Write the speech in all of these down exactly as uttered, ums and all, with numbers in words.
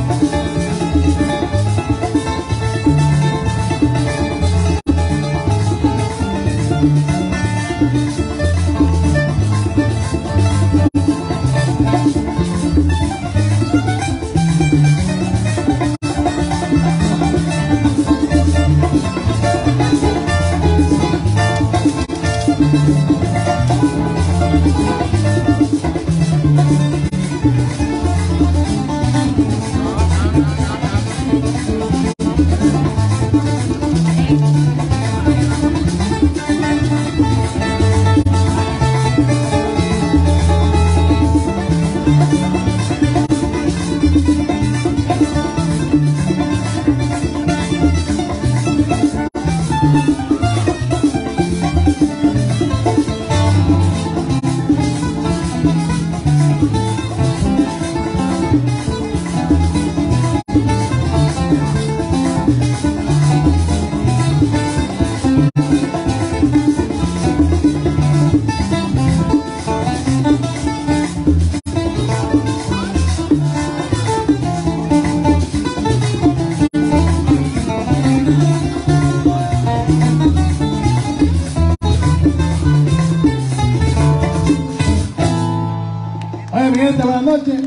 Buenas noches.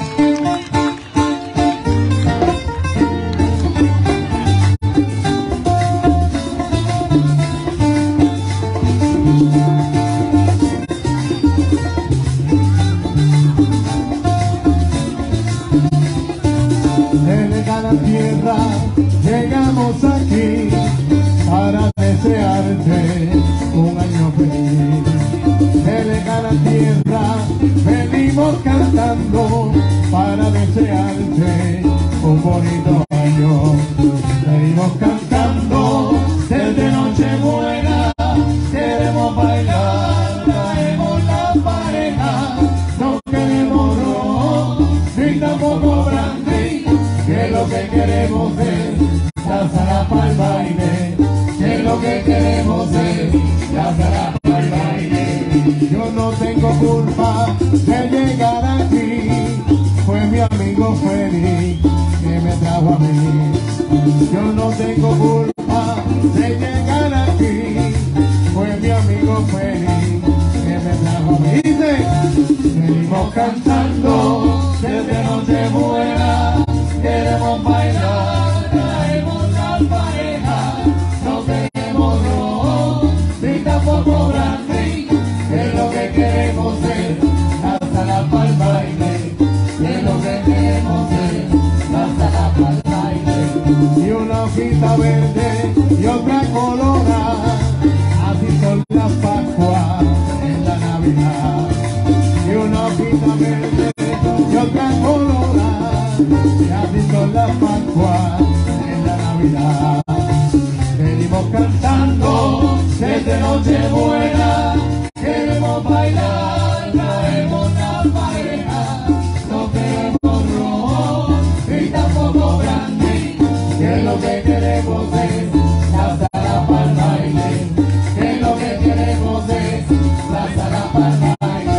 En cada tierra llegamos aquí para desearte un año feliz. En cada tierra venimos cantando para desearte un bonito año. Venimos cantando desde Nochebuena, queremos bailar, traemos la pareja, no queremos ron, ni tampoco brandy, que lo que queremos es lanzar para el baile, que lo que queremos es lanzar para el baile. Yo no tengo culpa de llegar aquí, fue mi amigo Freddy que me trajo a mí. Yo no tengo culpa de llegar aquí, fue mi amigo Freddy que me trajo a mí. Dice, venimos cantando desde Nochebuena, queremos bailar, traemos la pareja, no queremos ron, ni tampoco brandy, que lo que queremos es lanzarla para el baile, que lo que queremos es lanzarla para el baile. Y una hojita verde y otra colorada, así son las Pascuas en la Navidad. Y una hojita verde y otra colorada, y así son las Pascuas en la Navidad. Venimos cantando desde Nochebuena, queremos bailar, traemos la pareja, no queremos ron, y tampoco brandy, que lo que queremos es lanzarla para el baile, que lo que queremos es lanzarla para el baile.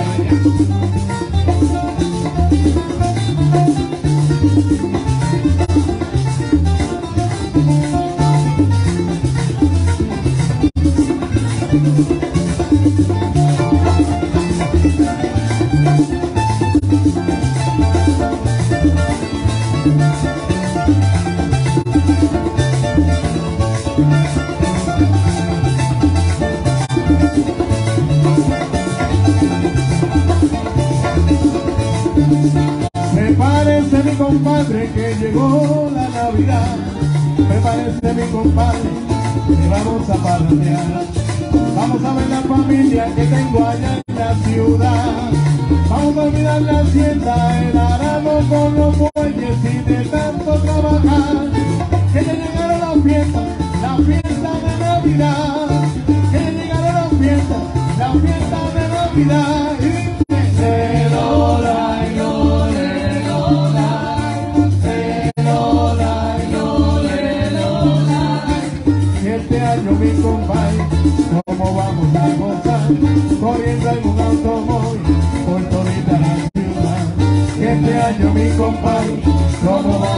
Prepárese mi compadre que llegó la Navidad, prepárese mi compadre que vamos a parrandear, vamos a ver la familia que tengo allá en la ciudad, vamos a olvidar la hacienda, el arado con los bueyes y de tanto trabajar, que ya llegaron las fiestas, la fiesta de Navidad, que ya llegaron las fiestas, la fiesta de Navidad. Y me lola, lole, lola, lola, lole, lola. Este año mi compadre, ¿cómo vamos a gozar? Corriendo en un automóvil por todita la ciudad. Este año mi compadre, ¿cómo vamos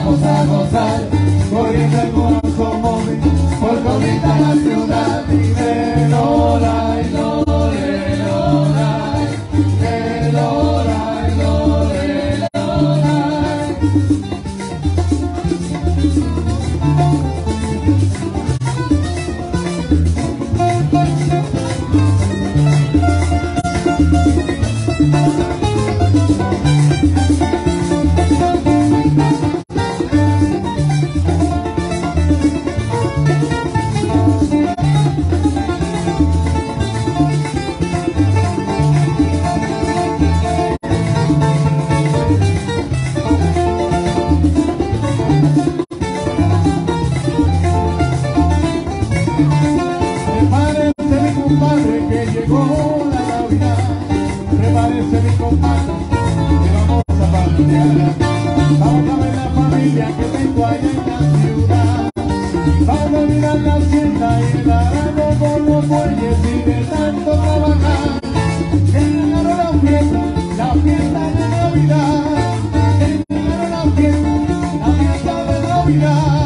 familia que tengo allá en la ciudad. Van a mirar la hacienda y el arado por los bueyes y de tanto trabajar. Llegaron la fiesta, la fiesta de Navidad. Llegaron la fiesta, la fiesta de Navidad.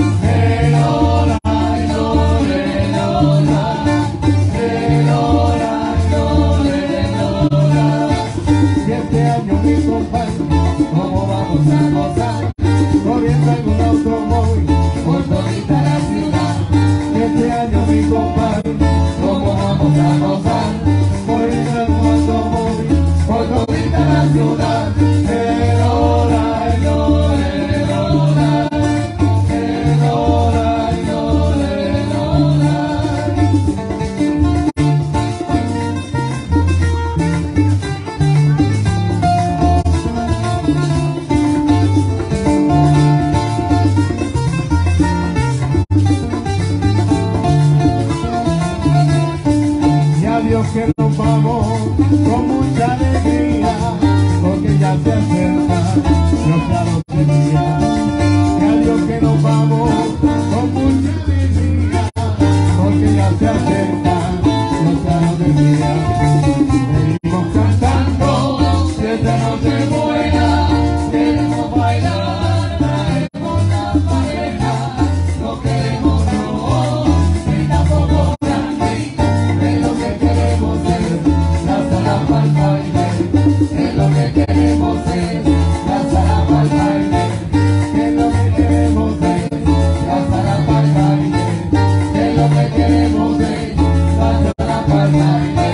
¿Cómo vamos a gozar? Corriendo en un automóvil por todita la ciudad. Este año mi compadre, ¿cómo vamos a gozar? Corriendo en un automóvil por todita la ciudad. Elora, elora, elora, elora, elora, elora. Dios que nos vamos con mucha alegría, porque ya se acerca nuestra lotería. Y a Dios que nos vamos con mucha alegría, porque ya se acerca nuestra lotería. Venimos cantando desde Nochebuena, queremos bailar, traemos la pareja, no queremos robo, ni tampoco brandy, es lo que queremos ser, la sala para el baile, es lo que queremos ser, la sala para el baile, es lo que queremos ser, la sala para el baile, es lo que queremos ser, la sala para el baile.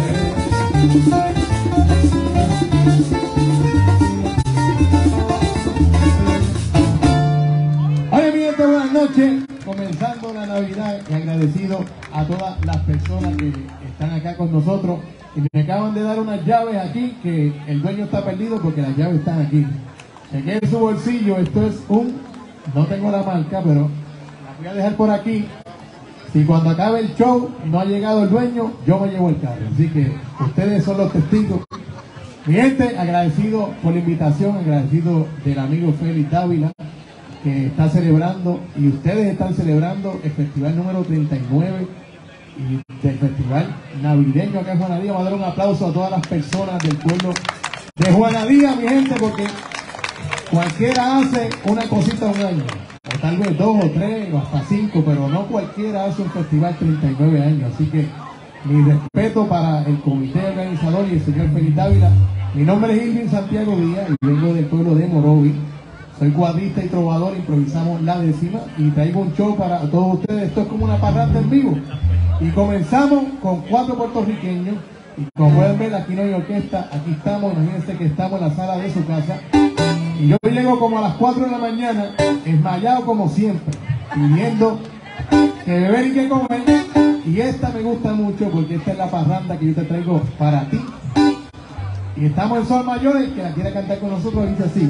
Hola mi gente, buenas noches, comenzando la Navidad y agradecido a todas las personas que están acá con nosotros y me acaban de dar unas llaves aquí que el dueño está perdido porque las llaves están aquí. Chequé en su bolsillo, esto es un, no tengo la marca, pero la voy a dejar por aquí. Si cuando acabe el show no ha llegado el dueño, yo me llevo el carro, así que ustedes son los testigos. Mi gente, agradecido por la invitación, agradecido del amigo Félix Dávila, que está celebrando, y ustedes están celebrando el festival número treinta y nueve y del festival navideño acá en Juanadía. Vamos a dar un aplauso a todas las personas del pueblo de Juanadía, mi gente, porque cualquiera hace una cosita un año, o tal vez dos o tres o hasta cinco, pero no cualquiera hace un festival treinta y nueve años, así que mi respeto para el comité organizador y el señor Félix Dávila. Mi nombre es Irving Santiago Díaz y vengo del pueblo de Morovi. Soy cuadrista y trovador, improvisamos la décima y traigo un show para todos ustedes. Esto es como una parranda en vivo. Y comenzamos con cuatro puertorriqueños. Y como pueden ver, aquí no hay orquesta, aquí estamos, imagínense que estamos en la sala de su casa. Y yo llego como a las cuatro de la mañana, esmayado como siempre, pidiendo que beber y que comer. Y esta me gusta mucho porque esta es la parranda que yo te traigo para ti. Y estamos en Sol Mayor, el que la quiera cantar con nosotros dice así.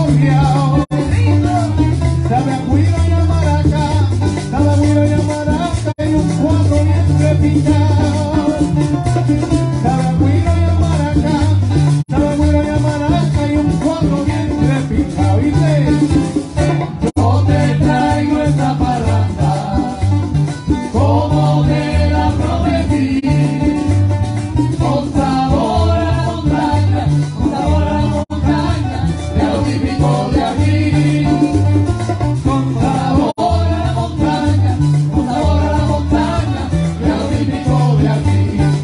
confiado. Sabe a cuiro y a maraca, sabe a cuiro y a maraca y un cuatro bien repicado. Sabe a cuiro y a maraca, sabe a cuiro y a maraca y un cuatro bien repicado. Dice, yo te traigo esta parranda como te la prometí, con sabor a la montaña, con sabor a la montaña, de lo típico de aquí. Con sabor a la montaña, con sabor a la montaña, de lo típico de aquí.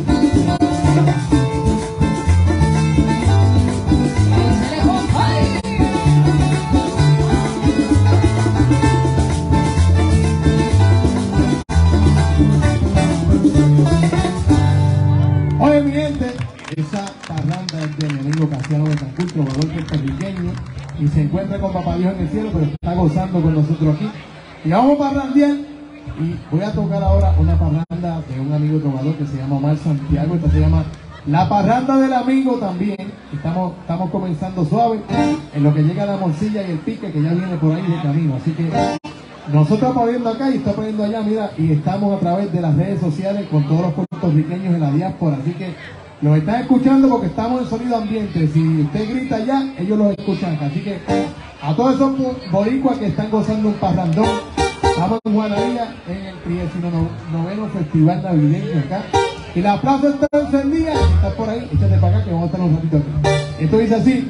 Oye, mi gente, esa parranda es de mi amigo Casiano Betancourt, trovador puertorriqueño, y se encuentra con Papá Dios en el cielo, pero está gozando con nosotros aquí. Y vamos a parrandear, y voy a tocar ahora una parranda de un amigo trovador que se llama Omar Santiago. Esta se llama La Parranda del Amigo también. Estamos, estamos comenzando suave, en lo que llega la morcilla y el pique, que ya viene por ahí de camino. Así que nosotros estamos viendo acá y estamos viendo allá, mira, y estamos a través de las redes sociales con todos los puertorriqueños en la diáspora, así que los están escuchando porque estamos en sonido ambiente. Si usted grita allá, ellos los escuchan acá. Así que a todos esos boricuas que están gozando un parrandón, estamos en Juanadía en el trigésimo noveno Festival Navideño acá. Y la plaza está encendida, está por ahí, échate para acá que vamos a estar un ratito aquí. Esto dice así.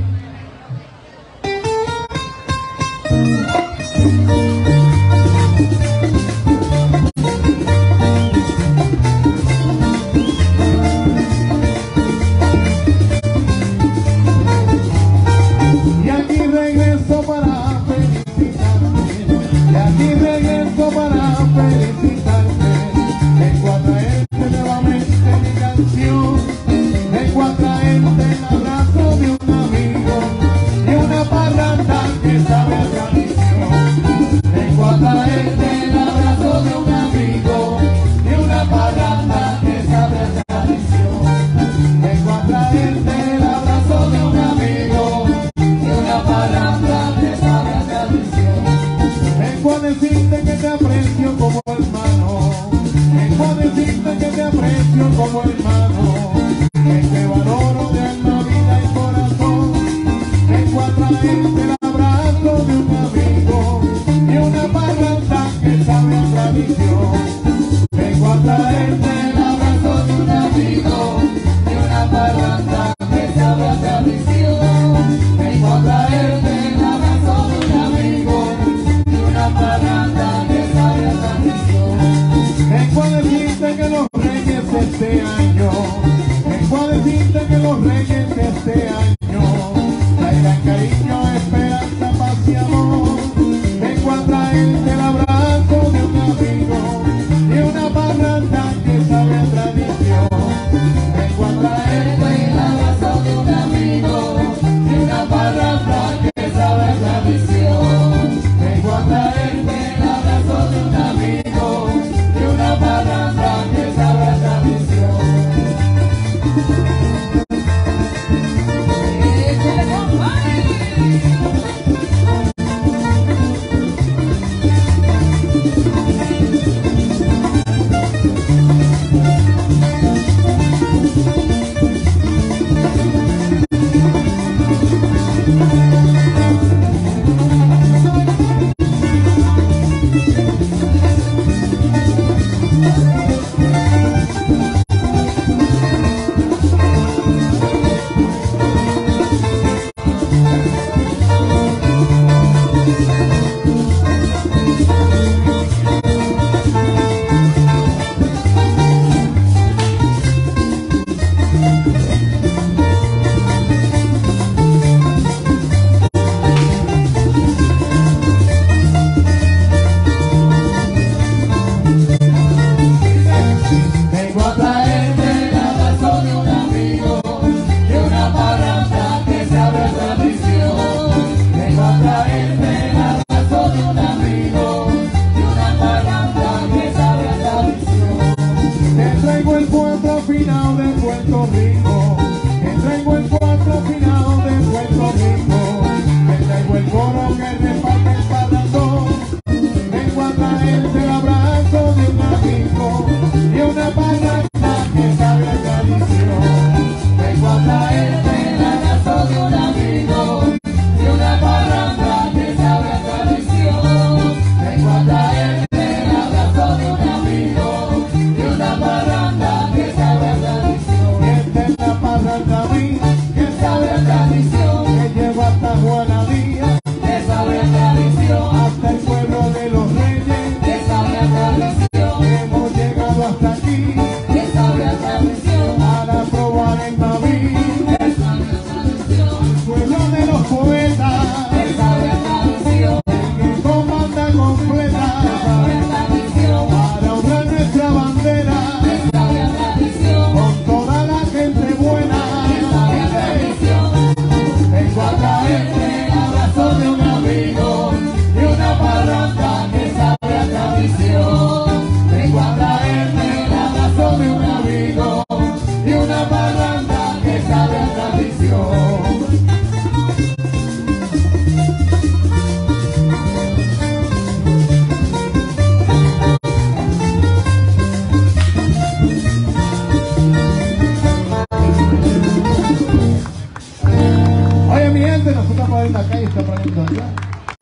Y aquí regreso para felicitarte, y aquí regreso para felicitarte. Vengo a traerte nuevamente mi canción, vengo a traerte el abrazo de un amigo, de una parranda que sabe a tradición. Vengo a traerte el abrazo de un amigo, de una parranda que sabe a tradición. Vengo a traerte el abrazo de un amigo, una parranda que sabe a tradición. Vengo a decirte que te aprecio como hermano, vengo a decirte que te aprecio como hermano, que te valoro de alma, vida y corazón. Vengo a traerte el abrazo de un amigo y una parranda que sabe a tradición. Vengo a traerte el abrazo de un amigo y una parranda que sabe a tradición. Vengo a traerte el abrazo de un amigo y una parranda que sabe a tradición. Vengo a decirte que los reyes de este año, vengo a decirte que los reyes de este año traigan cariño, esperanza, paz y amor. Vengo a traerte el abrazo de un amigo y una parranda que sabe a tradición. Vengo a traerte el abrazo de un amigo y una parranda que sabe a tradición. Vengo a traerte el abrazo de un amigo y una parranda que sabe a tradición. Vengo a traerte la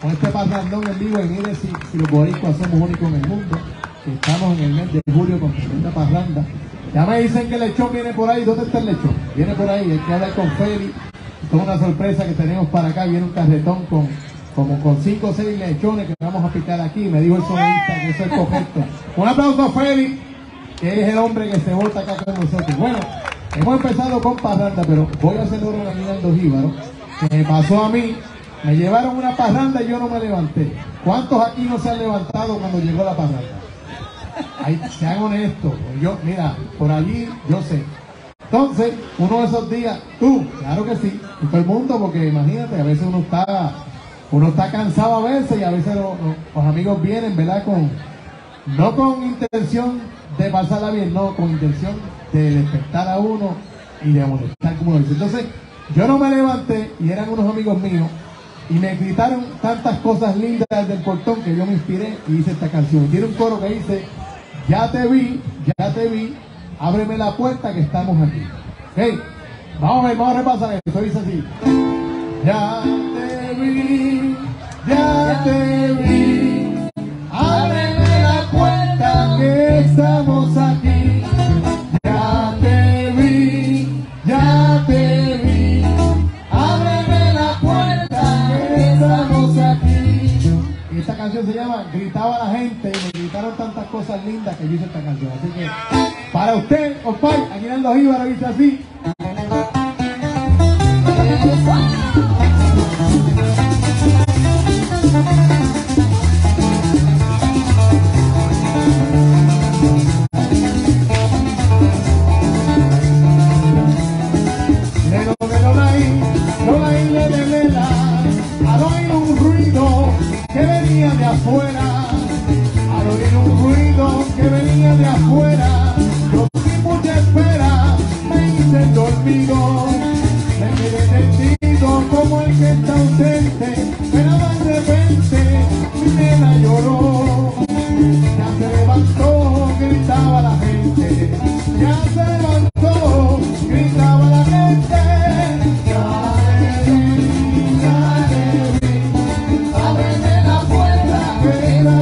con este parrandón en vivo. Y mire si, si los boricuas somos únicos en el mundo, que estamos en el mes de julio con tremenda parranda. Ya me dicen que el lechón viene por ahí. ¿Dónde está el lechón? Viene por ahí, hay que hablar con Feli. Esto es una sorpresa que tenemos para acá. Viene un carretón con como con cinco o seis lechones que vamos a picar aquí. Me dijo el sonidista que eso es correcto. Un aplauso a Feli, que es el hombre que se vota acá con nosotros. Bueno, hemos empezado con parranda, pero voy a hacer oro caminando jíbaro, que me pasó a mí. Me llevaron una parranda y yo no me levanté. ¿Cuántos aquí no se han levantado cuando llegó la parranda? Ay, sean honestos. Yo, mira, por allí yo sé. Entonces, uno de esos días, tú, claro que sí, y todo el mundo, porque imagínate, a veces uno está, uno está cansado a veces y a veces lo, lo, los amigos vienen, ¿verdad? Con, no con intención de pasarla bien, no, con intención de despertar a uno y de molestar, como lo dice. Entonces, yo no me levanté y eran unos amigos míos y me gritaron tantas cosas lindas desde el portón que yo me inspiré y hice esta canción. Tiene un coro que dice: ya te vi, ya te vi, ábreme la puerta que estamos aquí. Hey, vamos a ver, vamos a repasar esto. Dice así: ya te vi, ya te vi, ábreme la puerta que estamos aquí. Ya te vi, ya te vi, ábreme la puerta que estamos aquí. Y esta canción se llama Gritaba la gente, y me gritaron tantas cosas lindas que yo hice esta canción. Así que, para usted, compadre, aquí en los Jíbaros dice así. Al oír un ruido que venía de afuera, al oír un ruido que venía de afuera, yo sin mucha espera me hice el dormido, me quedé tendido como el que está ausente, pero de repente mi nena lloró, ya se levantó, gritaba la gente, ya se levantó, gritaba la gente. Ya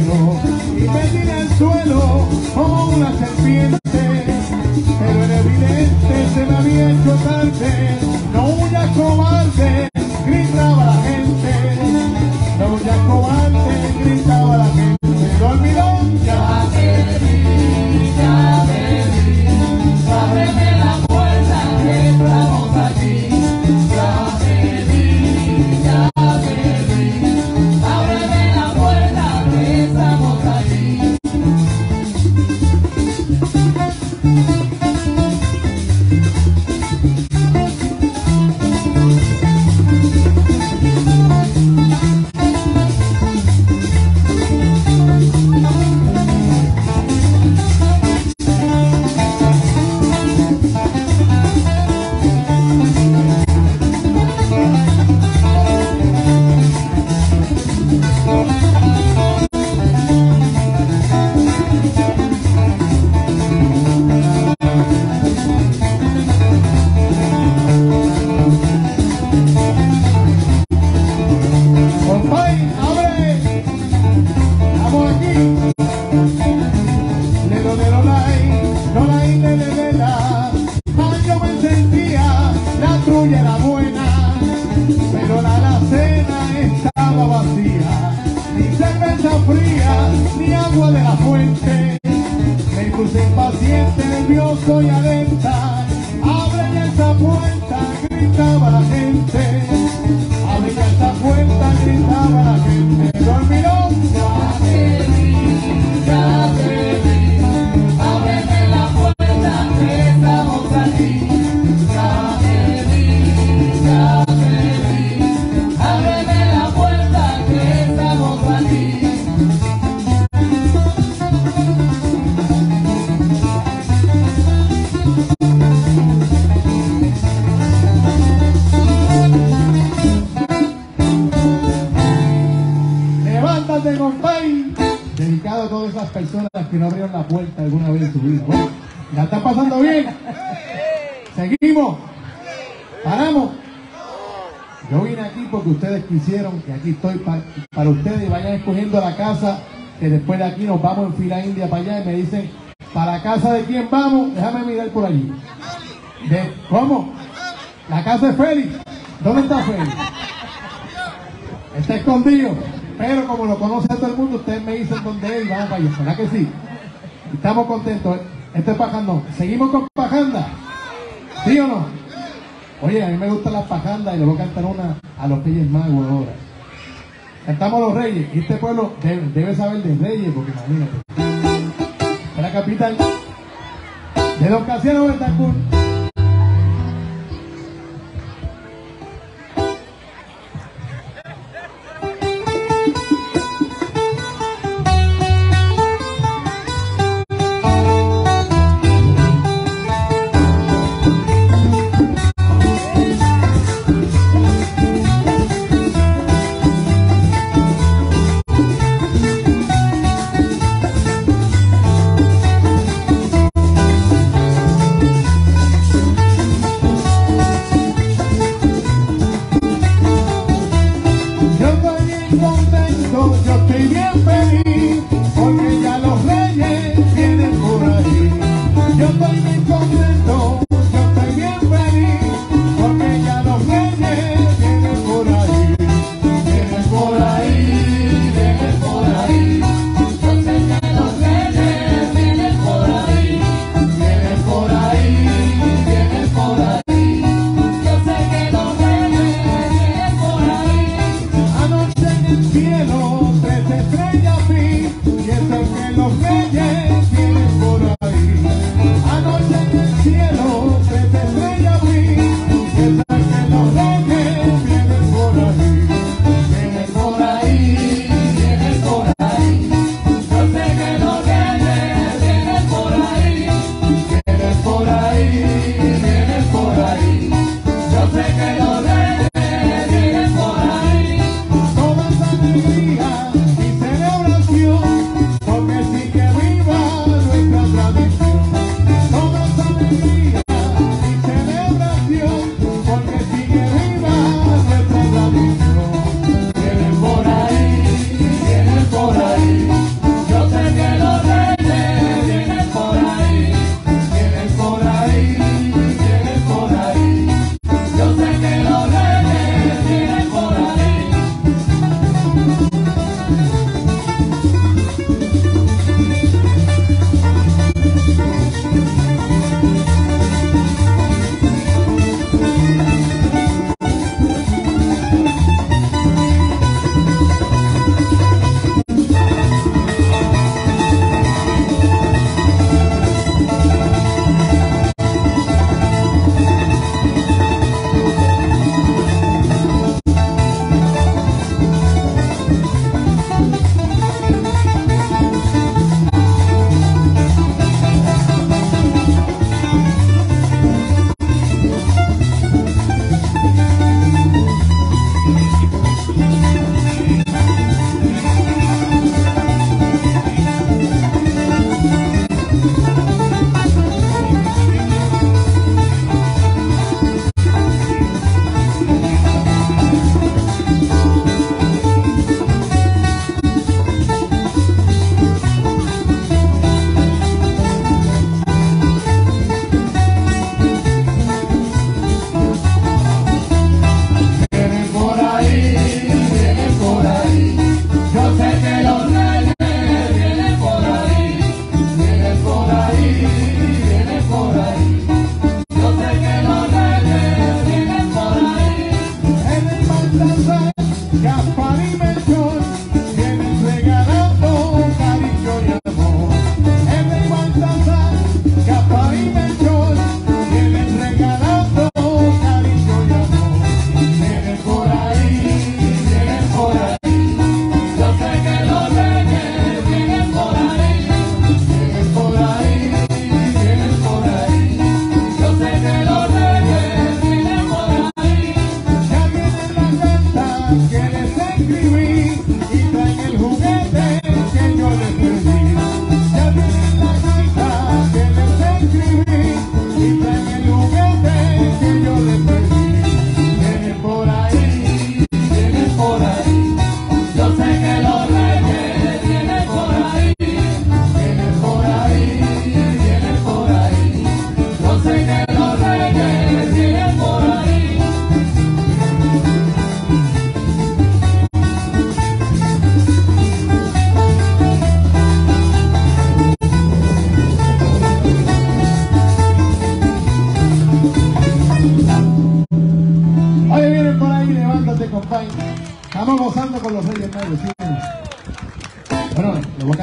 cielo y me tiré al suelo como una serpiente, pero era evidente, se me había hecho tarde. No huyas cobarde, gritaba la gente, no huyas cobarde, gritaba la gente. Dormilón, ya te vi, ya te vi, ábreme la puerta que estamos aquí. Ya te vi, ya te vi, ábreme la puerta que estamos aquí. Soy alerta, abre ya esa puerta, gritaba la gente, abre ya esa puerta, gritaba la gente. Dormirón, ya te vi, ya te vi, ábreme la puerta que estamos aquí. Ya te vi, ya te vi, ábreme la puerta que estamos aquí. Compay, dedicado a todas esas personas que no abrieron la puerta alguna vez en su vida. Bueno, ¿la está pasando bien? ¿Seguimos? ¿Paramos? Yo vine aquí porque ustedes quisieron, que aquí estoy pa para ustedes, y vayan escogiendo la casa, que después de aquí nos vamos en fila india para allá y me dicen, ¿para la casa de quién vamos? Déjame mirar por allí. ¿De cómo? La casa de Félix. ¿Dónde está Félix? Está escondido. Pero como lo conoce todo el mundo, ustedes me dicen dónde es y vamos para allá. ¿Verdad que sí? Estamos contentos. Esto es pajandón. ¿Seguimos con pajanda? ¿Sí o no? Oye, a mí me gustan las pajandas y le voy a cantar una a los Reyes Magos ahora. Cantamos a los Reyes. Y este pueblo debe, debe saber de Reyes, porque imagínate. Es la capital de Don Casiano Betancourt.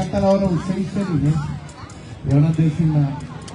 cantar ahora un seis celines de una décima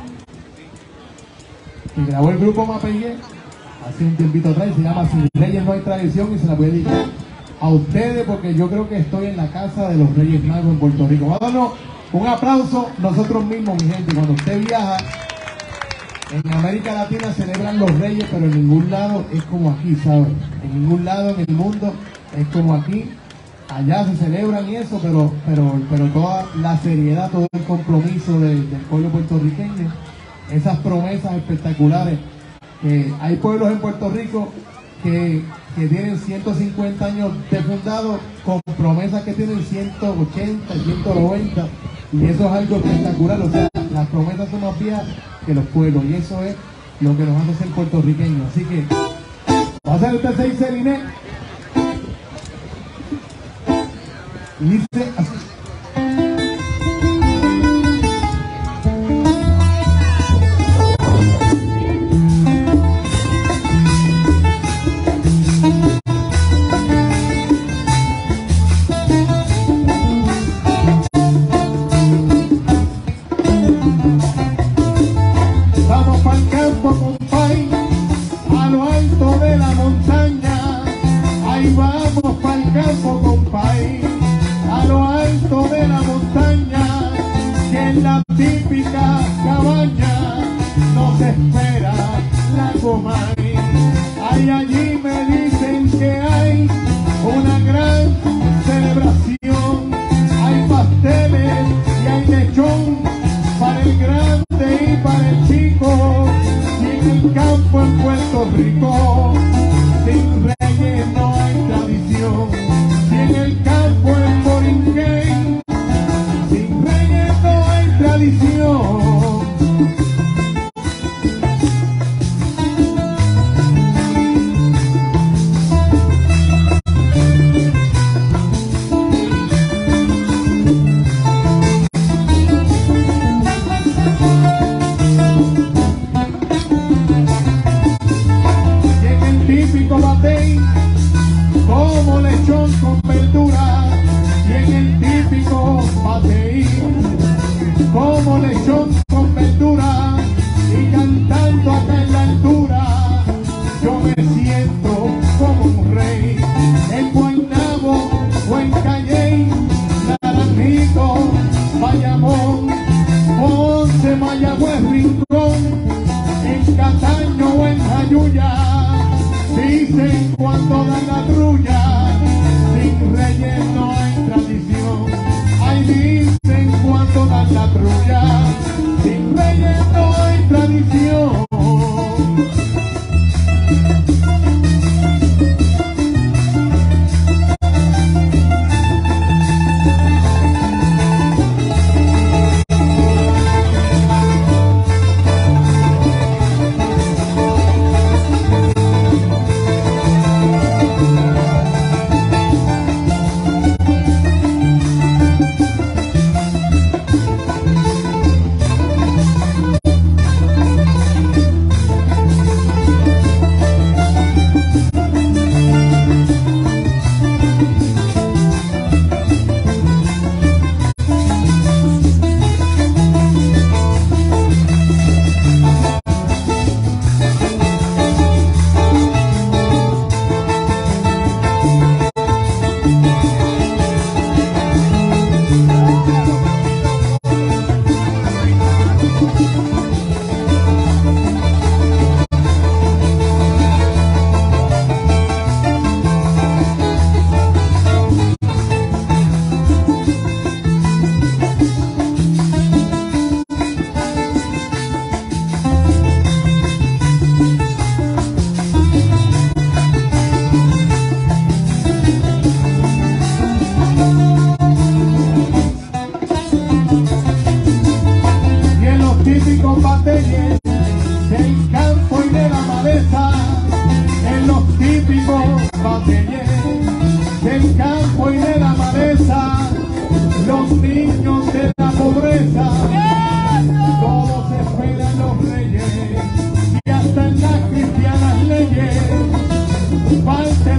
que grabó el grupo Mapellé hace un tiempito atrás, se llama Sin Reyes No Hay Tradición, y se la voy a dedicar a ustedes porque yo creo que estoy en la casa de los Reyes Magos en Puerto Rico. Vamos a darnos un aplauso nosotros mismos, mi gente. Cuando usted viaja en América Latina celebran los Reyes, pero en ningún lado es como aquí, ¿sabes? En ningún lado en el mundo es como aquí. Allá se celebran y eso, pero, pero, pero toda la seriedad, todo el compromiso de, del pueblo puertorriqueño, esas promesas espectaculares. Que hay pueblos en Puerto Rico que, que tienen ciento cincuenta años de fundado con promesas que tienen ciento ochenta, ciento noventa, y eso es algo espectacular. O sea, las promesas son más viejas que los pueblos, y eso es lo que nos hace ser puertorriqueños. Así que va a hacer usted seis celines y dice así.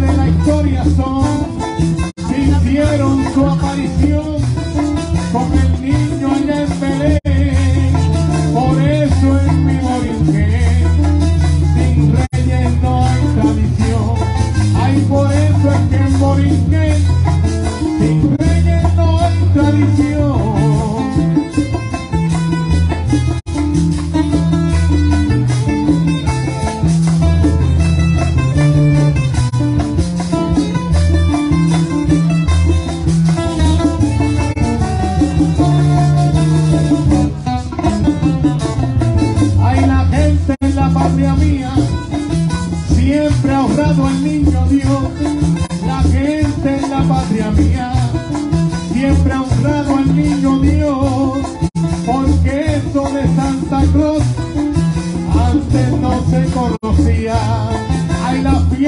Son, sintieron su aparición con el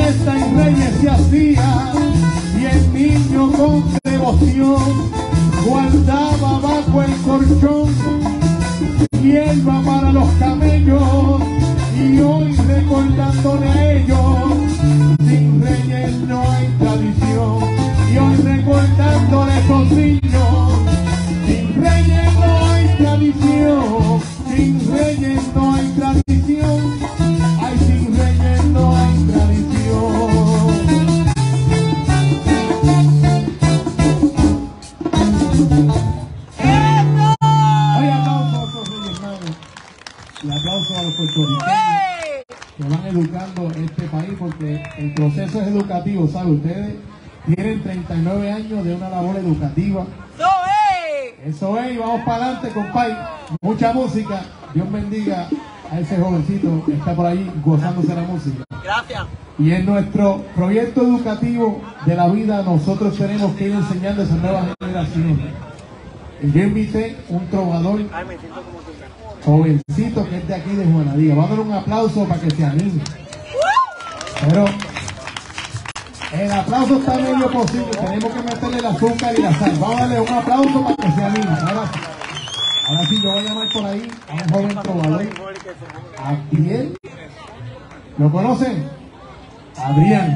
fiesta en Reyes se hacía y el niño con devoción guardaba bajo el colchón hierba para los camellos, y hoy recordándole a ellos, sin Reyes no hay tradición. Y hoy recordándole a esos niños, sin Reyes no hay tradición, sin Reyes no hay tradición, ay, sin Reyes no hay tradición. Hoy aplauso a esos Reyes Magos y aplauso a los puertorriqueños que van educando este país, porque el proceso es educativo, ¿sabe? Ustedes tienen treinta y nueve años de una labor educativa. Eso es, y vamos para adelante, compadre. Mucha música. Dios bendiga a ese jovencito que está por ahí gozándose la música. Gracias. Y en nuestro proyecto educativo de la vida, nosotros tenemos que ir enseñando a esas nuevas generaciones. Yo invité un trovador jovencito que es de aquí de Juanadía. Vamos a dar un aplauso para que se anime. Pero el aplauso está medio posible. Tenemos que meterle el azúcar y la sal. Vamos a darle un aplauso para que se anime. Ahora, ahora sí, yo voy a llamar por ahí a un joven trovador. Adrián. ¿Lo conocen? Adrián.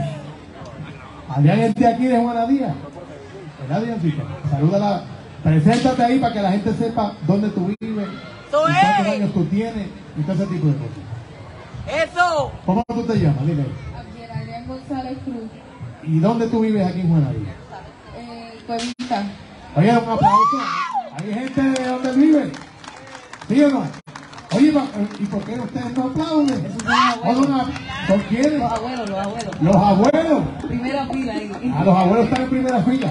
Adrián es de aquí de Juanadía. ¿Verdad, Adriancito? Salúdala. Preséntate ahí para que la gente sepa dónde tú vives, y cuántos años tú tienes, y todo ese tipo de cosas. ¡Eso! ¿Cómo tú te llamas? Dile. Adrián González Cruz. ¿Y dónde tú vives aquí en Juanadía? Eh, Cuevita. Oye, un aplauso. ¿Hay gente de donde vive? ¿Sí o no? Oye, ¿y por qué ustedes no aplauden? ¿Son quiénes? Los abuelos, los abuelos. Los abuelos. Primera fila ahí. Ah, los abuelos están en primera fila.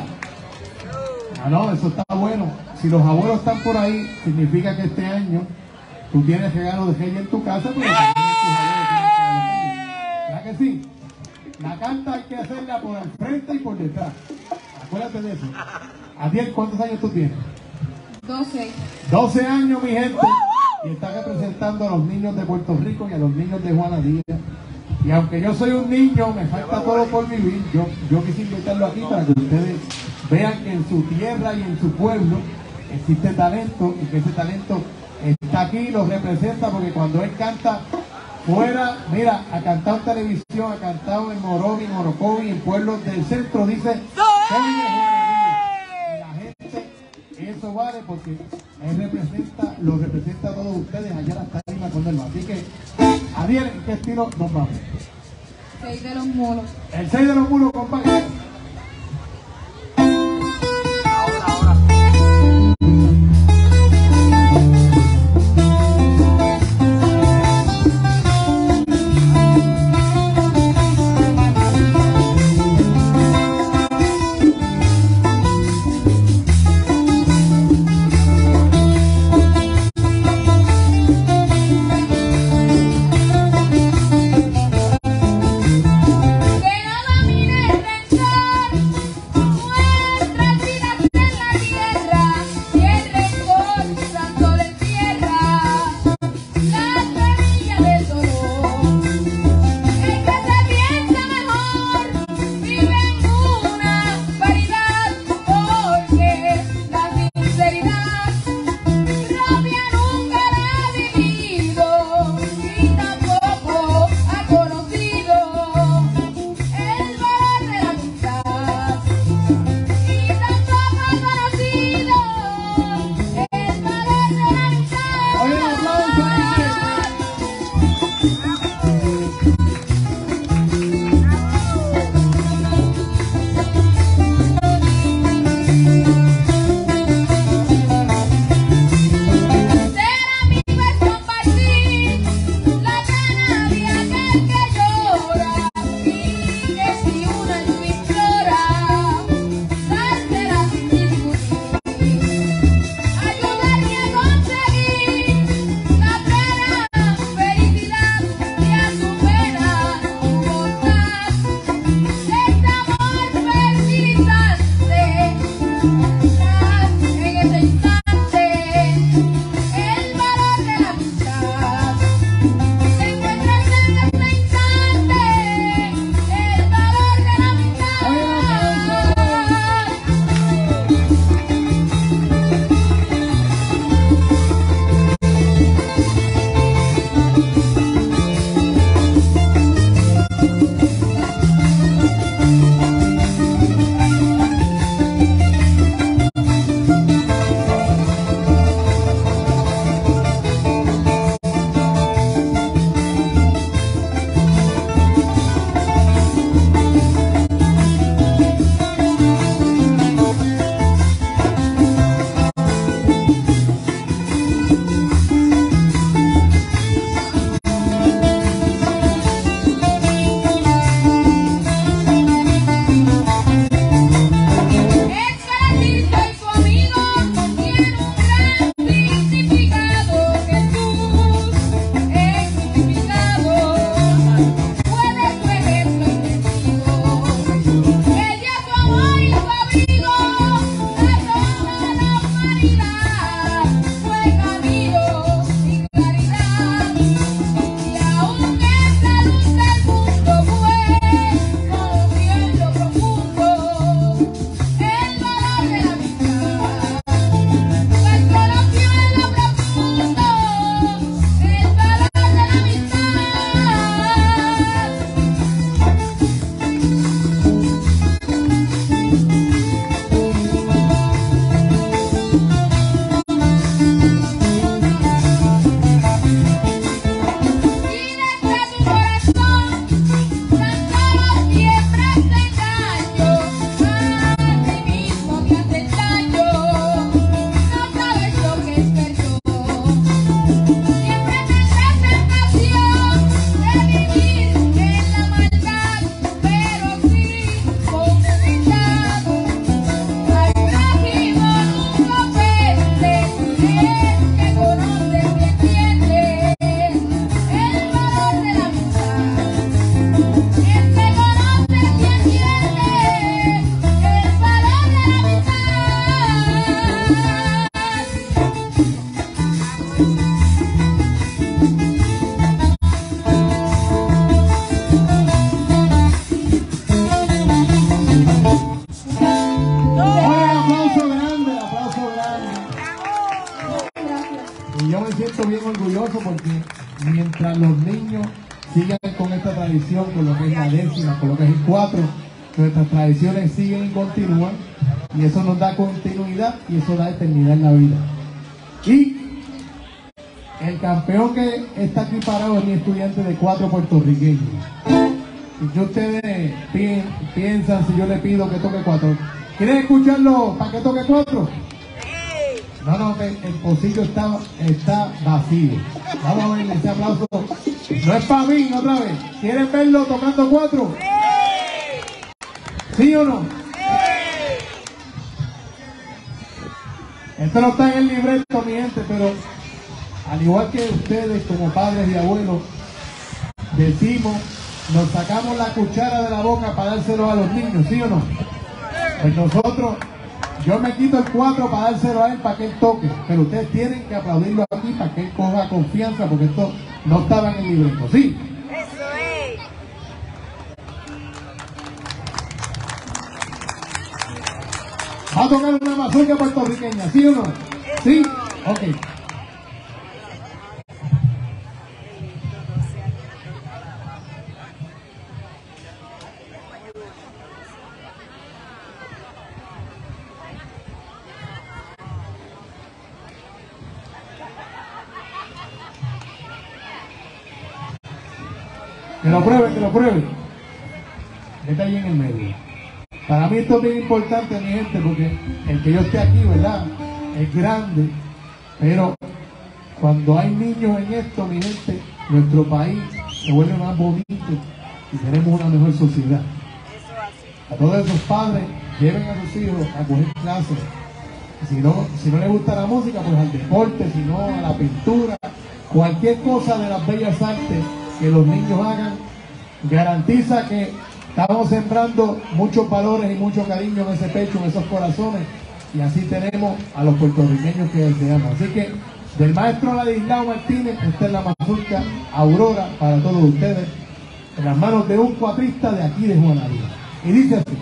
Ah, no, eso está bueno. Si los abuelos están por ahí, significa que este año tú tienes regalo de Reyes en tu casa, pero también tus abuelos tienen regalo de Reyes. ¿Verdad que sí? La carta hay que hacerla por el frente y por detrás. Acuérdate de eso. Adiel, ¿cuántos años tú tienes? doce. doce años, mi gente. Y está representando a los niños de Puerto Rico y a los niños de Juanadía. Y aunque yo soy un niño, me falta todo por vivir. Yo, yo quise invitarlo aquí para que ustedes vean que en su tierra y en su pueblo existe talento, y que ese talento está aquí y lo representa, porque cuando él canta fuera, mira, ha cantado en televisión, ha cantado en Morovi, Morocovi, en pueblos del centro, dice Kevin de Juanadía. Y la gente, eso vale, porque él representa, lo representa a todos ustedes allá en la tarima con él. Así que, Adiel, ¿en qué estilo nos vamos? Seis de los mulos. El seis de los mulos, compadre. Que no domine el rancho. Y yo me siento bien orgulloso porque mientras los niños sigan con esta tradición, con lo que es la décima, con lo que es el cuatro, nuestras tradiciones siguen y continúan, y eso nos da continuidad y eso da eternidad en la vida. Y el campeón que está aquí parado es mi estudiante de cuatro puertorriqueño. Y que ustedes pi piensan si yo le pido que toque cuatro. ¿Quieren escucharlo para que toque cuatro? No, no, que el pocillo está, está vacío. Vamos a ver ese aplauso. No es para mí, otra vez. ¿Quieren verlo tocando cuatro? ¿Sí o no? Esto no está en el libreto, mi gente, pero al igual que ustedes como padres y abuelos, decimos, nos sacamos la cuchara de la boca para dárselo a los niños, ¿sí o no? Pues nosotros, yo me quito el cuatro para dárselo a él para que él toque, pero ustedes tienen que aplaudirlo aquí para que él coja confianza, porque esto no estaba en el libreto, ¿sí? Eso es. Va a tocar una mazurca puertorriqueña, ¿sí o no? ¿Sí? Ok. Que lo prueben, que lo prueben. Está ahí en el medio. Para mí esto es bien importante, mi gente, porque el que yo esté aquí, ¿verdad? Es grande, pero cuando hay niños en esto, mi gente, nuestro país se vuelve más bonito y tenemos una mejor sociedad. A todos esos padres, lleven a sus hijos a coger clases. Si no, si no les gusta la música, pues al deporte, si no a la pintura, cualquier cosa de las bellas artes que los niños hagan, garantiza que estamos sembrando muchos valores y mucho cariño en ese pecho, en esos corazones, y así tenemos a los puertorriqueños que deseamos. Así que del maestro Ladislao Martínez, esta es la mazurca Aurora para todos ustedes, en las manos de un cuatrista de aquí de Juanadía. Y dice así.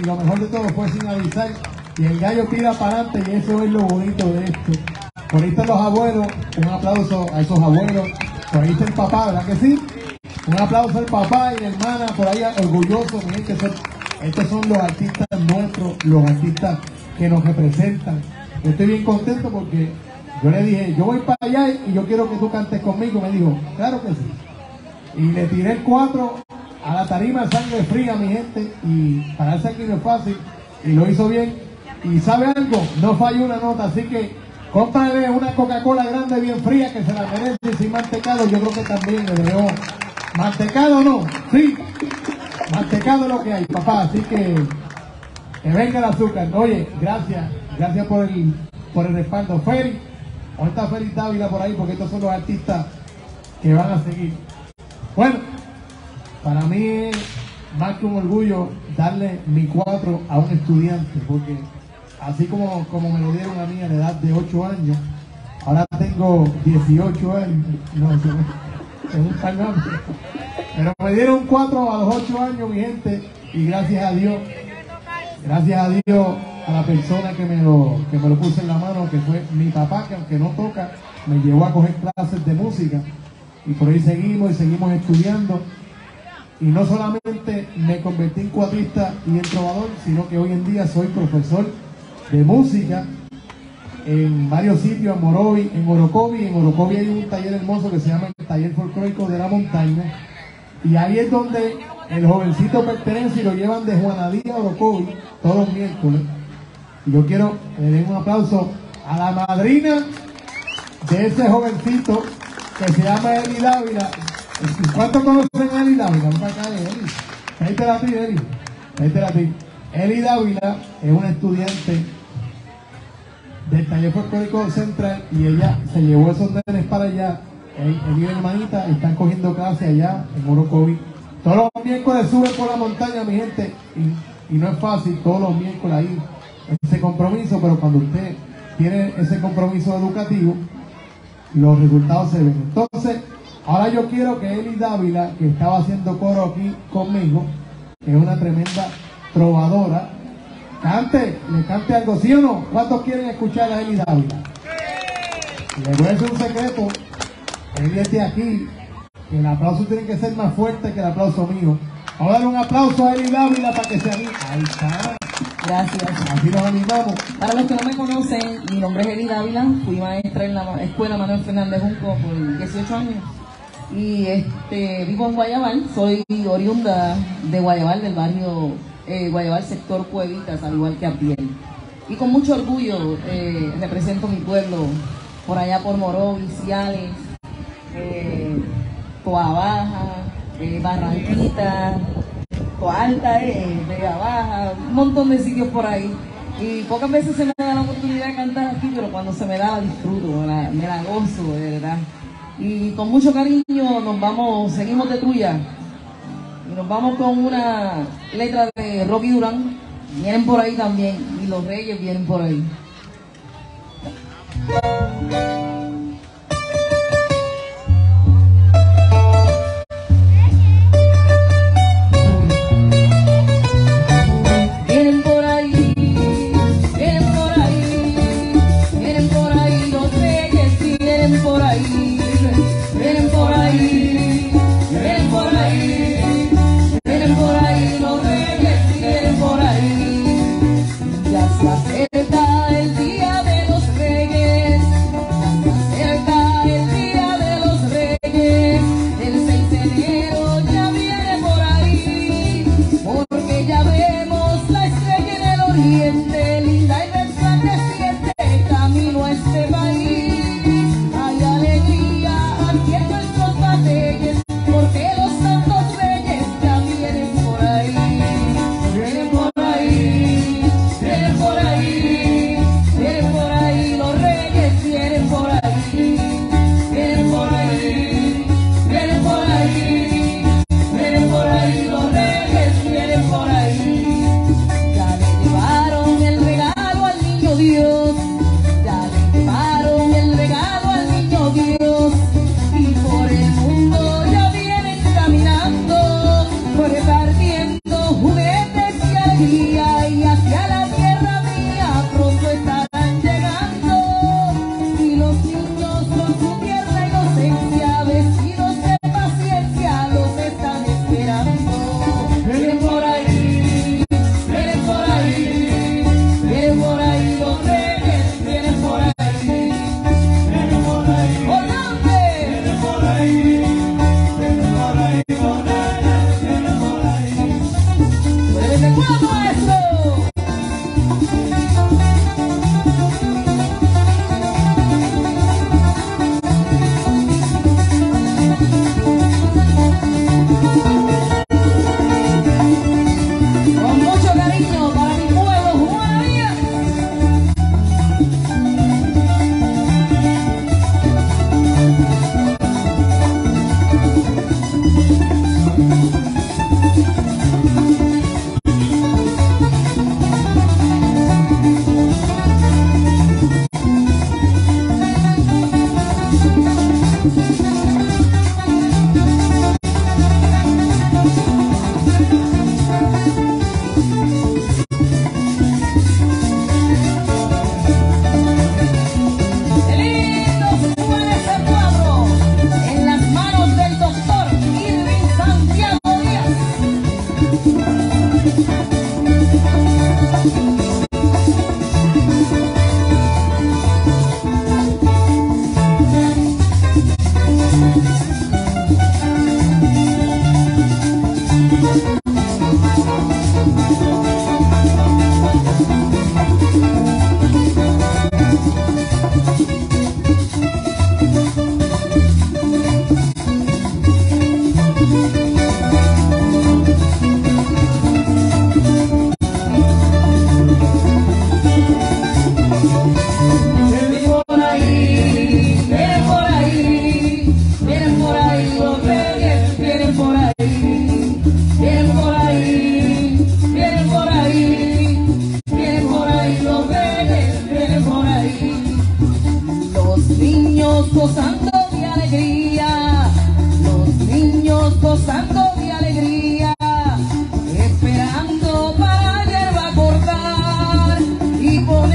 lo mejor de todo fue sin avisar. Y el gallo tira para adelante y eso es lo bonito de esto. Por ahí están los abuelos, un aplauso a esos abuelos. Por ahí está el papá, ¿verdad que sí? Un aplauso al papá y la hermana, por ahí orgullosos. Miren que son, estos son los artistas nuestros, los artistas que nos representan. Yo estoy bien contento porque yo le dije, yo voy para allá y yo quiero que tú cantes conmigo. Me dijo, claro que sí. Y le tiré el cuatro a la tarima, sangre fría, mi gente, y pararse aquí no es fácil, y lo hizo bien. Y ¿sabe algo? No falló una nota, así que cómprale una Coca-Cola grande bien fría que se la merece. Sin mantecado, yo creo que también le debo. ¿Mantecado no? Sí. Mantecado es lo que hay, papá, así que que venga el azúcar. Oye, gracias, gracias por el, por el respaldo. Feli, ahorita Feli Dávila por ahí, porque estos son los artistas que van a seguir. Bueno, para mí es más que un orgullo darle mi cuatro a un estudiante, porque así como, como me lo dieron a mí a la edad de ocho años, ahora tengo dieciocho años, no, es un tan grande. Pero me dieron cuatro a los ocho años, mi gente, y gracias a Dios, gracias a Dios, a la persona que me lo, que me lo puso en la mano, que fue mi papá, que aunque no toca, me llevó a coger clases de música, y por ahí seguimos y seguimos estudiando. Y no solamente me convertí en cuatrista y en trovador, sino que hoy en día soy profesor de música en varios sitios, en Morovi, en Orocovi. En Orocovi hay un taller hermoso que se llama el Taller Folclórico de la Montaña. Y ahí es donde el jovencito pertenece y lo llevan de Juanadía a Orocovi todos los miércoles. Y yo quiero que le den un aplauso a la madrina de ese jovencito que se llama Eli Dávila. ¿Cuántos conocen a Eli Dávila? Ven para acá, Eli. Ahí a ti, Eli. Ahí a ti. Eli Dávila es una estudiante del Taller Folclórico Central y ella se llevó esos nenes para allá. Él y mi hermanita están cogiendo clase allá en Orocovi. Todos los miércoles suben por la montaña, mi gente, y, y no es fácil todos los miércoles ahí ese compromiso, pero cuando usted tiene ese compromiso educativo, los resultados se ven. Entonces, ahora yo quiero que Eli Dávila, que estaba haciendo coro aquí conmigo, que es una tremenda trovadora, cante, le cante algo, ¿sí o no? ¿Cuántos quieren escuchar a Eli Dávila? Le voy a decir un secreto. Eli es de aquí. El aplauso tiene que ser más fuerte que el aplauso mío. Vamos a darle un aplauso a Eli Dávila para que se anime. Ahí está. Gracias. Así nos animamos. Para los que no me conocen, mi nombre es Eli Dávila. Fui maestra en la Escuela Manuel Fernández Junco por dieciocho años. Y este, vivo en Guayabal. Soy oriunda de Guayabal, del barrio eh, Guayabal, sector Cuevitas, al igual que Apiel. Y con mucho orgullo eh, represento mi pueblo por allá por Morovis, Ciales, eh, Toa Baja, eh, Barranquita, Toa Alta, eh, Vega Baja, un montón de sitios por ahí. Y pocas veces se me da la oportunidad de cantar aquí, pero cuando se me da la disfruto, me la, me la gozo, de verdad. Y con mucho cariño nos vamos, seguimos de Trulla. Y nos vamos con una letra de Rocky Durán. Vienen por ahí también. Y los Reyes vienen por ahí. Vienen por ahí, vienen por ahí, vienen por ahí los Reyes, vienen por ahí, vienen por ahí, vienen por ahí, vienen por ahí los Reyes, vienen por ahí. Ya se acerca el día de los Reyes,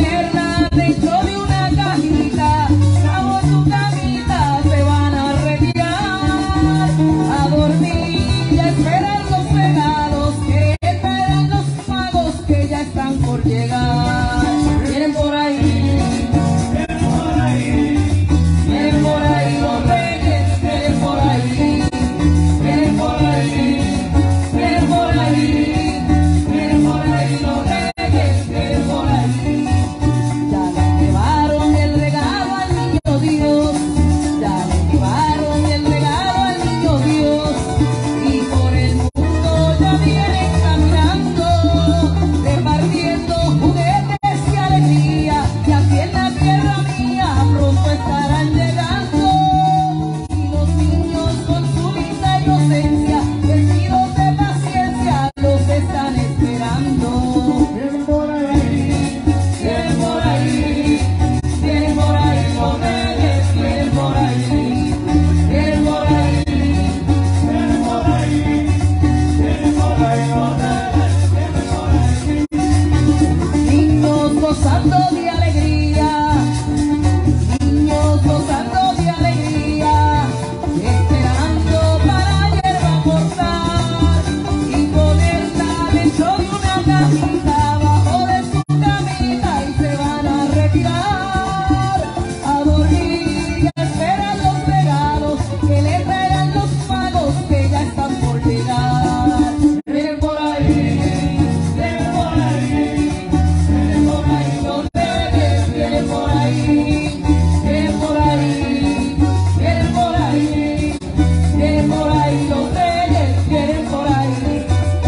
ponerla dentro de una cajita, bajo tu camita se van a retirar, a dormir y a esperar los regalos que traerán los magos que ya están por llegar. Vienen por ahí, vienen por ahí, vienen por ahí los reyes, vienen por ahí, vienen por ahí, vienen por ahí, vienen por ahí los reyes, vienen por ahí. Ya le llevaron el regalo al niño Dios, ya le llevaron el regalo al niño Dios, y por el mundo ya vienen caminando, repartiendo juguetes y alegría, y aquí en la tierra mía pronto estarán llegando, y los niños con su linda inocencia, vestidos de paciencia, los están esperando. Vienen por ahí, Vienen por ahí, vienen por ahí los reyes, vienen por ahí, vienen por ahí, vienen por ahí, vienen por ahí los reyes, vienen por ahí. niños gozando de alegría, niños gozando de alegría, esperando para hierba cortar y ponerla dentro de una cajita, abajo de su camita, y se van a retirar, a dormir y a esperar los regalos que le traerán los magos que ya están por llegar. Vienen por ahí, vienen por ahí, vienen por ahí los reyes, vienen por ahí, vienen por ahí, vienen por ahí, vienen por ahí los reyes, vienen por ahí.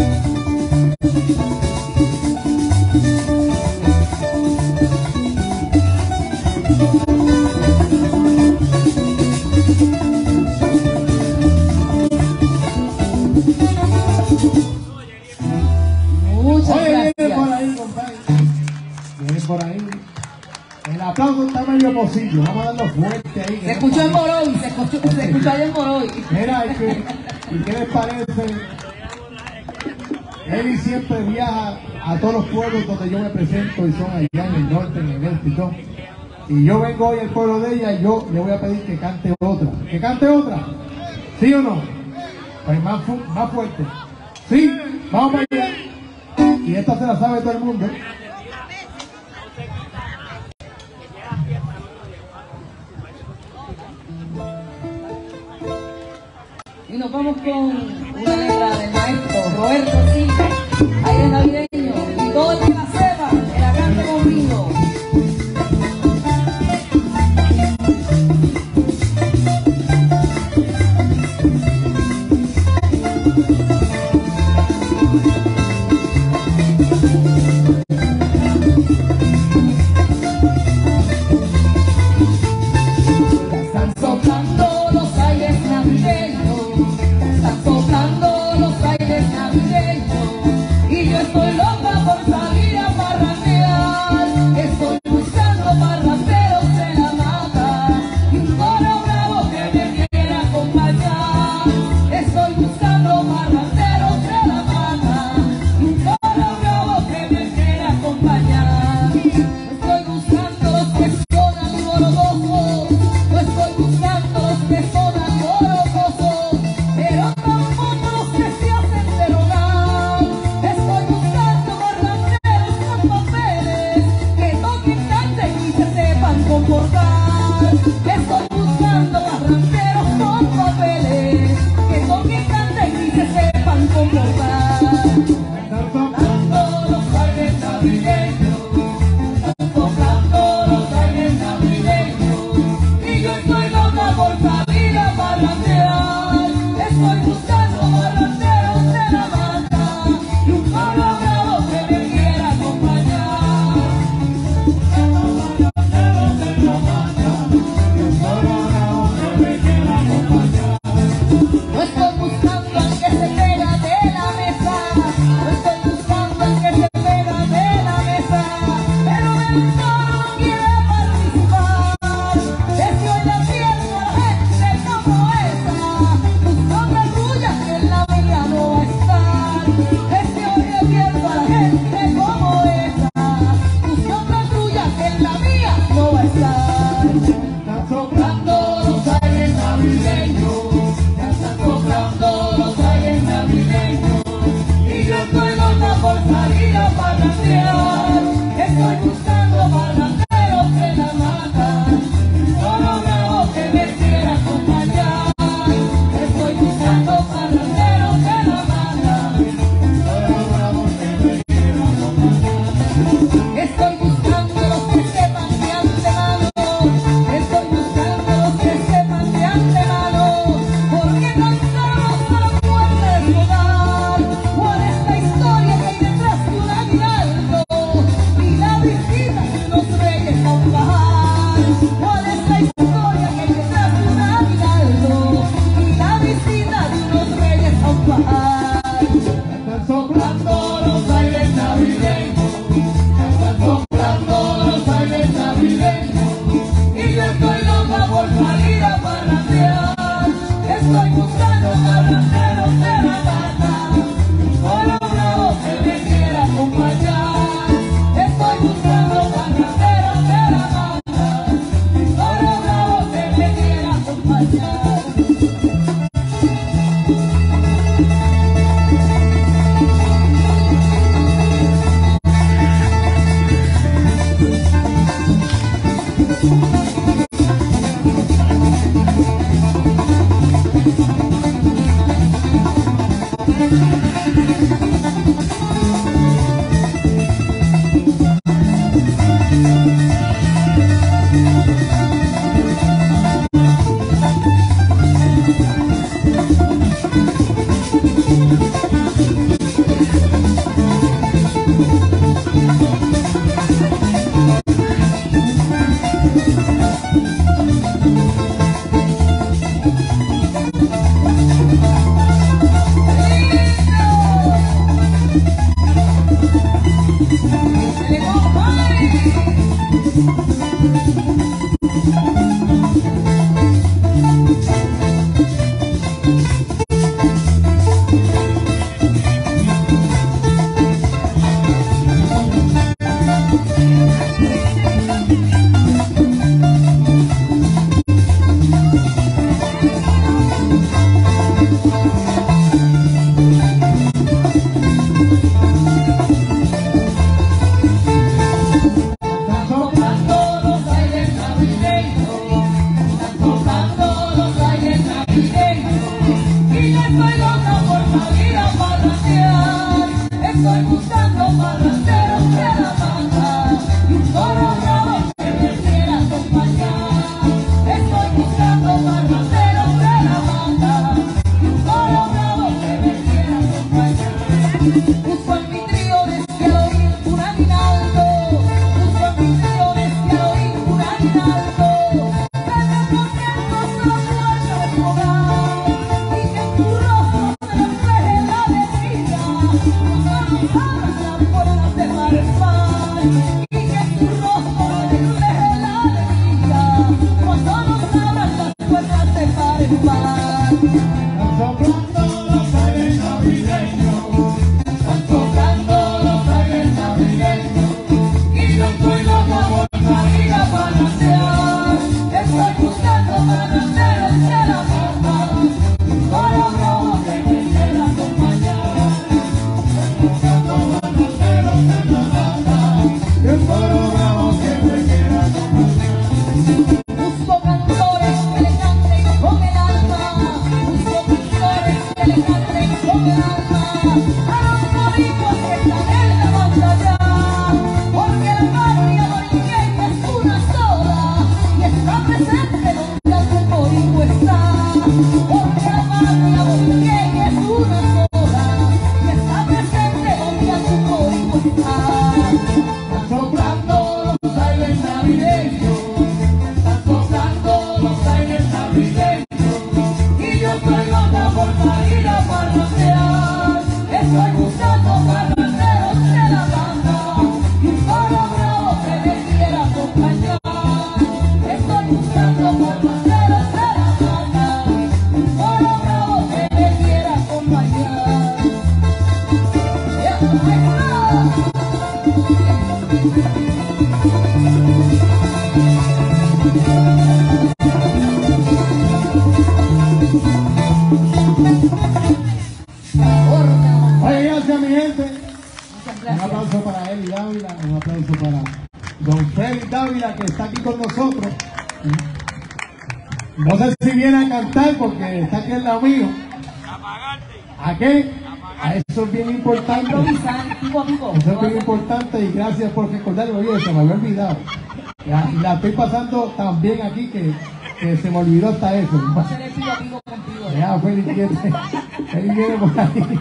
Muchas Oye, vienen por gracias. ahí, compadre. Vienen por ahí. El aplauso está medio pocillo. Vamos a darlo fuerte ahí. Se escuchó en Moroy, se escuchó, se escuchó allá en Moroy. Mira, ¿y qué, ¿y qué les parece? Eli siempre viaja a todos los pueblos donde yo me presento y son allá en el norte, en el este y todo. Y yo vengo hoy al pueblo de ella y yo le voy a pedir que cante otra. ¿Que cante otra? ¿Sí o no? Pues más, fu más fuerte. ¿Sí? Vamos para allá. Y esta se la sabe todo el mundo. Y nos vamos con una letra del maestro Roberto Silva, aire navideño, y todo el que la sepa, que la cante conmigo. Ya están soplando los aires navideños, están soplando los aires navideños, y yo estoy loco Que está aquí con nosotros. No sé si viene a cantar porque está aquí al lado mío. ¿A qué? A eso es bien importante. Eso es bien importante y gracias por recordarlo. Oye, se me había olvidado. Ya, y la estoy pasando tan bien aquí que, que se me olvidó hasta eso. Ya, Félix viene, Félix viene por ahí.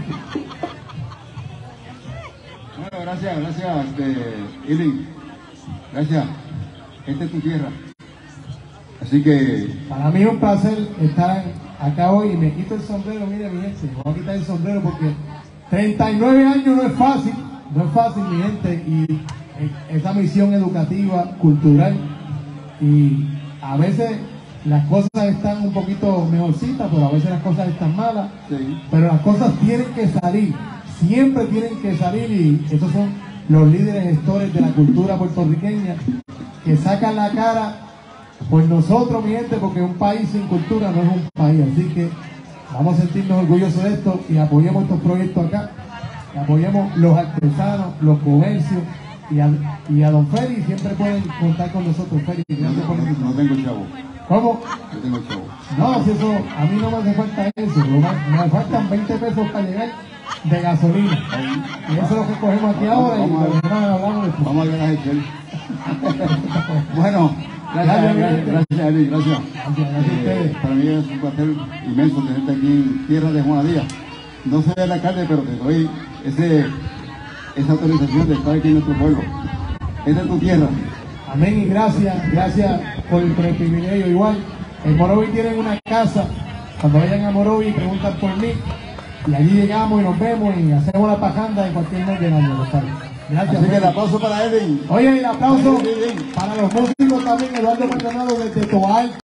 Bueno, gracias, gracias, este, Ili. Gracias. Esta es tu tierra. Así que... Para mí es un placer estar acá hoy y me quito el sombrero, mire mi gente, me voy a quitar el sombrero porque treinta y nueve años no es fácil, no es fácil mi gente, y esa misión educativa, cultural, y a veces las cosas están un poquito mejorcitas, pero a veces las cosas están malas, sí. Pero las cosas tienen que salir, siempre tienen que salir, y esos son los líderes gestores de la cultura puertorriqueña que sacan la cara por nosotros, mi gente, porque un país sin cultura no es un país. Así que vamos a sentirnos orgullosos de esto y apoyemos estos proyectos acá, y apoyemos los artesanos, los comercios, y a, y a don Feli siempre pueden contar con nosotros. Feli, gracias por No tengo chavo. ¿Cómo? No tengo chavo. No, si eso, a mí no me hace falta eso, no me, me faltan veinte pesos para llegar de gasolina. Y eso es lo que cogemos aquí ahora y lo demás hablamos después. Vamos a ver a Jesús. Bueno, gracias, Gracias, gracias, gracias, Eli, gracias. Gracias, gracias a ustedes. Eh, para mí es un placer inmenso tenerte aquí en tierra de Juana Díaz. No soy el alcalde, pero te doy ese, esa autorización de estar aquí en nuestro pueblo. Esta es tu tierra. Amén y gracias, gracias por el, por el privilegio. Igual, en Morovi tienen una casa, cuando vayan a Morovi preguntan por mí, y allí llegamos y nos vemos y hacemos la pajanda en cualquier mes del año. Gracias. Así que el aplauso para Edwin. Oye, el aplauso para los músicos también, Eduardo Maldonado desde Toal.